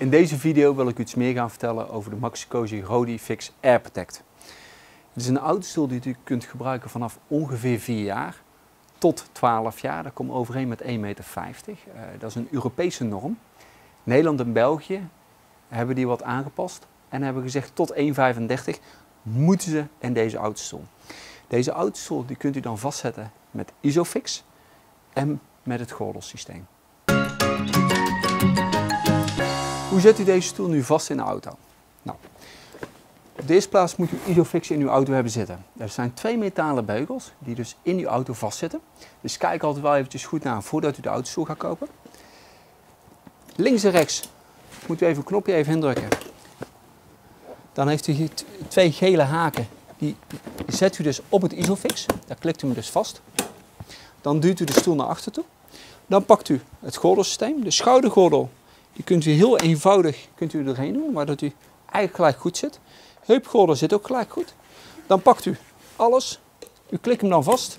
In deze video wil ik u iets meer gaan vertellen over de Maxi-Cosi Rodi-Fix Air Protect. Het is een autostoel die u kunt gebruiken vanaf ongeveer 4 jaar tot 12 jaar. Dat komt overeen met 1,50 meter. Dat is een Europese norm. Nederland en België hebben die wat aangepast en hebben gezegd tot 1,35 moeten ze in deze autostoel. Deze autostoel die kunt u dan vastzetten met Isofix en met het gordelsysteem. Hoe zet u deze stoel nu vast in de auto? Nou, op de eerste plaats moet u Isofix in uw auto hebben zitten. Er zijn 2 metalen beugels die dus in uw auto vastzitten. Dus kijk altijd wel eventjes goed naar voordat u de autostoel gaat kopen. Links en rechts moet u even een knopje indrukken. Dan heeft u hier 2 gele haken. Die zet u dus op het Isofix. Daar klikt u hem dus vast. Dan duwt u de stoel naar achter toe. Dan pakt u het gordelsysteem, de schoudergordel. Die kunt u heel eenvoudig erheen doen, waardoor u eigenlijk gelijk goed zit. Heupgordel zit ook gelijk goed. Dan pakt u alles, u klikt hem dan vast.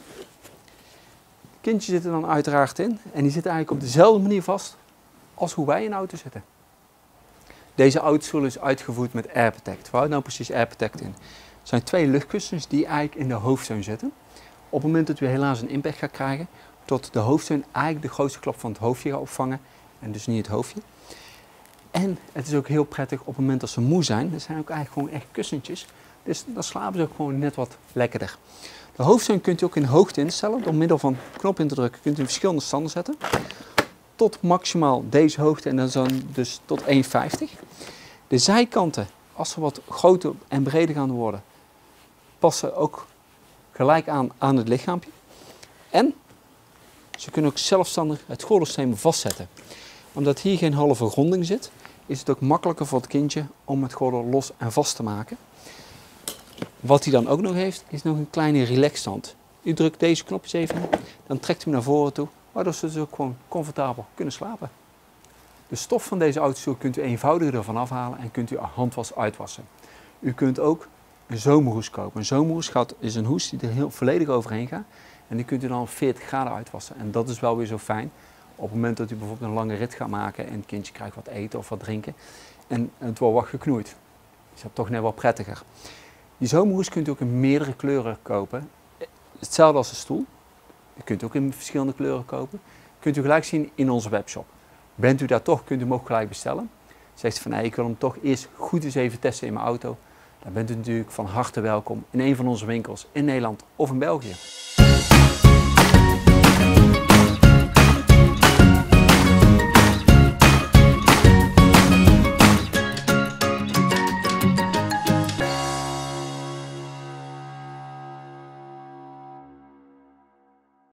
Het kindje zit er dan uiteraard in en die zit eigenlijk op dezelfde manier vast als hoe wij in de auto zitten. Deze autostoel is uitgevoerd met Air Protect. Waar houdt nou precies Air Protect in? Het zijn 2 luchtkussens die eigenlijk in de hoofdsteun zitten. Op het moment dat u helaas een impact gaat krijgen, tot de hoofdsteun eigenlijk de grootste klap van het hoofdje gaat opvangen en dus niet het hoofdje. En het is ook heel prettig op het moment dat ze moe zijn. Er zijn ook eigenlijk gewoon echt kussentjes. Dus dan slapen ze ook gewoon net wat lekkerder. De hoofdsteun kunt u ook in hoogte instellen. Door middel van knop in te drukken kunt u verschillende standen zetten. Tot maximaal deze hoogte en dan dus tot 1,50. De zijkanten, als ze wat groter en breder gaan worden, passen ook gelijk aan het lichaampje. En ze kunnen ook zelfstandig het gordelsysteem vastzetten. Omdat hier geen halve ronding zit, is het ook makkelijker voor het kindje om het gordel los en vast te maken. Wat hij dan ook nog heeft, is nog een kleine relaxstand. U drukt deze knopjes even in, dan trekt u hem naar voren toe, waardoor ze dus ook gewoon comfortabel kunnen slapen. De stof van deze autostoel kunt u eenvoudiger ervan afhalen en kunt u handwas uitwassen. U kunt ook een zomerhoes kopen. Een zomerhoes is een hoes die er heel volledig overheen gaat en die kunt u dan op 40 graden uitwassen. En dat is wel weer zo fijn. Op het moment dat u bijvoorbeeld een lange rit gaat maken en het kindje krijgt wat eten of wat drinken en het wordt wat geknoeid, is dat toch net wel prettiger. Die zomerhoes kunt u ook in meerdere kleuren kopen. Hetzelfde als de stoel. Die kunt u ook in verschillende kleuren kopen. Kunt u gelijk zien in onze webshop. Bent u daar toch, kunt u hem ook gelijk bestellen. Zegt u van nee, ik wil hem toch eerst goed eens even testen in mijn auto. Dan bent u natuurlijk van harte welkom in een van onze winkels in Nederland of in België.